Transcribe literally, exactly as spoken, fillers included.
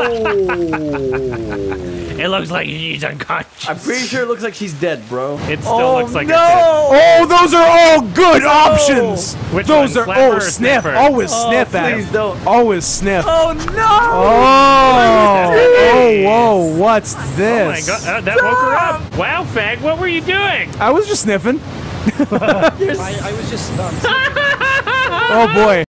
It looks like she's unconscious. I'm pretty sure it looks like she's dead, bro. It still oh, looks like no! it's Oh, those are all good no! options. Which those one, are Slapper oh or sniff. Sniffer? Always Oh, sniff at please him. don't. Always sniff. Oh no! Oh, Jeez. oh, whoa! What's Oh my this? god, uh, that woke her up. Wow, Fag, what were you doing? I was just sniffing. I, I was just um, Oh boy.